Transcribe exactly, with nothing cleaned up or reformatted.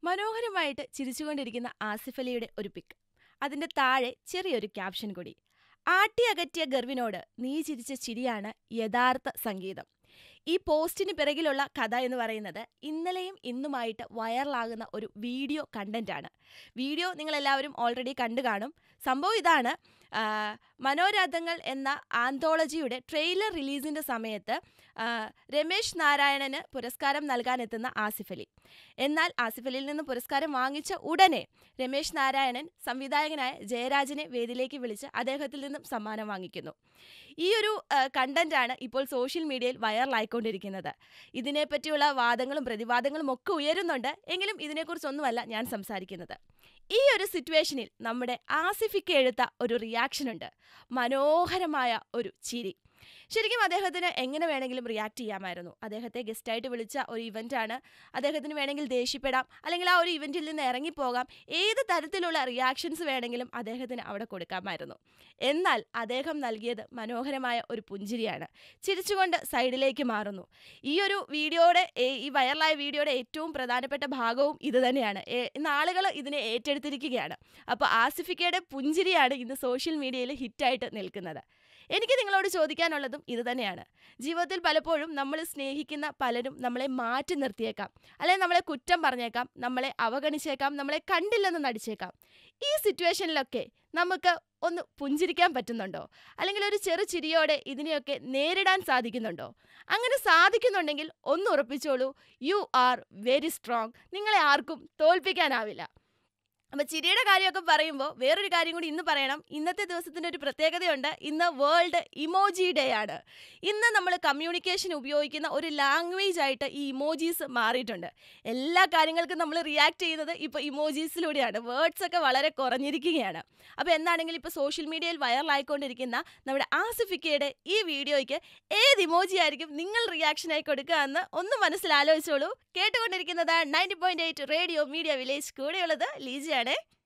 മനോഹരമായിട്ട് ചിരിച്ചുകൊണ്ടിരിക്കുന്ന ആസിഫ് അലിയുടെ ഒരു പിക്ക്. അതിന്റെ താഴെ ചെറിയൊരു ക്യാപ്ഷൻ കൂടി. ആട്ടിയകറ്റിയ ഗർവിനോട് നീ ചിരിച്ച ചിരിയാണ് യഥാർത്ഥ സംഗീതം. ഈ പോസ്റ്റിന് പിറകിലുള്ള കഥ എന്ന് പറയുന്നത് ഇന്നലെയും ഇന്നുമായിട്ട് വൈറലാകുന്ന ഒരു വീഡിയോ കണ്ടന്റാണ്. വീഡിയോ നിങ്ങളെല്ലാവരും ഓൾറെഡി കണ്ടു കാണും. സംഭവം ഇതാണ്. ആ, മനോരഥങ്ങൾ എന്ന ആന്തോളജിയുടെ ട്രെയിലർ റിലീസിന്റെ സമയത്ത് ആ, രമേശ് നാരായണന് പുരസ്കാരം നൽകാനെത്തുന്ന ആസിഫ് അലി. എന്നാൽ ആസിഫ് അലിയിൽ നിന്ന് പുരസ്കാരം വാങ്ങിച്ച ഉടനെ രമേശ് നാരായണൻ സംവിധായകനായ ജയരാജനെ വേദിയിലേക്ക് വിളിച്ച് അദ്ദേഹത്തിൽ നിന്നും സമ്മാനം വാങ്ങിക്കുന്നു. ഈ ഒരു കണ്ടന്റാണ് ഇപ്പോൾ സോഷ്യൽ മീഡിയയിൽ വൈറലായിക്കൊണ്ടിരിക്കുന്നത്. ഇതിനെപ്പറ്റിയുള്ള വാദങ്ങളും പ്രതിവാദങ്ങളും ഒക്കെ ഉയരുന്നുണ്ട്. എങ്കിലും ഇതിനെക്കുറിച്ചൊന്നുമല്ല ഞാൻ സംസാരിക്കുന്നത്. ഈ ഒരു സിറ്റുവേഷനിൽ നമ്മുടെ ആസിഫിക്ക് എഴുത്ത ഒരു റിയാക്ഷൻ ഉണ്ട്. മനോഹരമായ ഒരു ചിരി. ശരിക്കും അദ്ദേഹത്തിന് എങ്ങനെ വേണമെങ്കിലും റിയാക്ട് ചെയ്യാമായിരുന്നു. അദ്ദേഹത്തെ ഗസ്റ്റായിട്ട് വിളിച്ച ഒരു ഇവൻ്റാണ്. അദ്ദേഹത്തിന് വേണമെങ്കിൽ ദേഷ്യപ്പെടാം, അല്ലെങ്കിൽ ആ ഒരു ഇവൻറ്റിൽ നിന്ന് ഇറങ്ങിപ്പോകാം. ഏത് തരത്തിലുള്ള റിയാക്ഷൻസ് വേണമെങ്കിലും അദ്ദേഹത്തിന് അവിടെ കൊടുക്കാമായിരുന്നു. എന്നാൽ അദ്ദേഹം നൽകിയത് മനോഹരമായ ഒരു പുഞ്ചിരിയാണ്. ചിരിച്ചുകൊണ്ട് സൈഡിലേക്ക് മാറുന്നു. ഈ ഒരു വീഡിയോയുടെ ഈ വൈറലായ വീഡിയോയുടെ ഏറ്റവും പ്രധാനപ്പെട്ട ഭാഗവും ഇത് തന്നെയാണ്. ഇന്ന് ആളുകൾ ഇതിനെ ഏറ്റെടുത്തിരിക്കുകയാണ്. അപ്പോൾ ആസിഫിക്കയുടെ പുഞ്ചിരിയാണ് ഇന്ന് സോഷ്യൽ മീഡിയയിൽ ഹിറ്റായിട്ട് നിൽക്കുന്നത്. എനിക്ക് നിങ്ങളോട് ചോദിക്കാനുള്ളതും ഇത് തന്നെയാണ്. ജീവിതത്തിൽ പലപ്പോഴും നമ്മൾ സ്നേഹിക്കുന്ന പലരും നമ്മളെ മാറ്റി നിർത്തിയേക്കാം, അല്ലെങ്കിൽ നമ്മളെ കുറ്റം പറഞ്ഞേക്കാം, നമ്മളെ അവഗണിച്ചേക്കാം, നമ്മളെ കണ്ടില്ലെന്ന് നടിച്ചേക്കാം. ഈ സിറ്റുവേഷനിലൊക്കെ നമുക്ക് ഒന്ന് പുഞ്ചിരിക്കാൻ പറ്റുന്നുണ്ടോ? അല്ലെങ്കിൽ ഒരു ചെറു ചിരിയോടെ ഇതിനെയൊക്കെ നേരിടാൻ സാധിക്കുന്നുണ്ടോ? അങ്ങനെ സാധിക്കുന്നുണ്ടെങ്കിൽ ഒന്ന് ഉറപ്പിച്ചോളൂ, യു ആർ വെരി സ്ട്രോങ്. നിങ്ങളെ ആർക്കും തോൽപ്പിക്കാനാവില്ല. അപ്പം ചിരിയുടെ കാര്യമൊക്കെ പറയുമ്പോൾ വേറൊരു കാര്യം കൂടി ഇന്ന് പറയണം. ഇന്നത്തെ ദിവസത്തിൻ്റെ ഒരു പ്രത്യേകതയുണ്ട്. ഇന്ന് വേൾഡ് ഇമോജി ഡേ ആണ്. ഇന്ന് നമ്മൾ കമ്മ്യൂണിക്കേഷൻ ഉപയോഗിക്കുന്ന ഒരു ലാംഗ്വേജ് ആയിട്ട് ഈ ഇമോജീസ് മാറിയിട്ടുണ്ട്. എല്ലാ കാര്യങ്ങൾക്കും നമ്മൾ റിയാക്ട് ചെയ്യുന്നത് ഇപ്പോൾ ഇമോജീസിലൂടെയാണ്. വേർഡ്സ് ഒക്കെ വളരെ കുറഞ്ഞിരിക്കുകയാണ്. അപ്പോൾ എന്താണെങ്കിലും ഇപ്പോൾ സോഷ്യൽ മീഡിയയിൽ വൈറലായിക്കൊണ്ടിരിക്കുന്ന നമ്മുടെ ആസിഫിക്കയുടെ ഈ വീഡിയോയ്ക്ക് ഏത് ഇമോജി ആയിരിക്കും നിങ്ങൾ റിയാക്ഷനായി കൊടുക്കുക എന്ന് ഒന്ന് മനസ്സിലാലോചിച്ചോളൂ. കേട്ടുകൊണ്ടിരിക്കുന്നത് ninety point eight radio media village. കൂടെയുള്ളത് ലീജയാണ്.